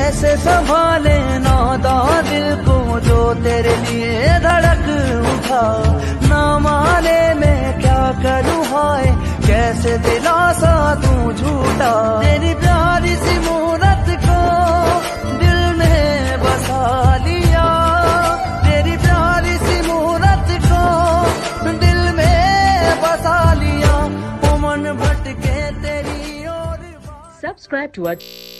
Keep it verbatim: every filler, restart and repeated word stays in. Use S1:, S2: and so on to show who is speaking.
S1: कैसे संभाले नादा दिल को जो तेरे लिए धड़क उठा। ना माने मैं क्या करूँ हाय, कैसे दिलासा तू झूठा। तेरी प्यारी सी मूरत को दिल में बसा लिया, तेरी प्यारी सी मूरत को दिल में बसा लिया। ओ मन भटके तेरी ओर।
S2: Subscribe to our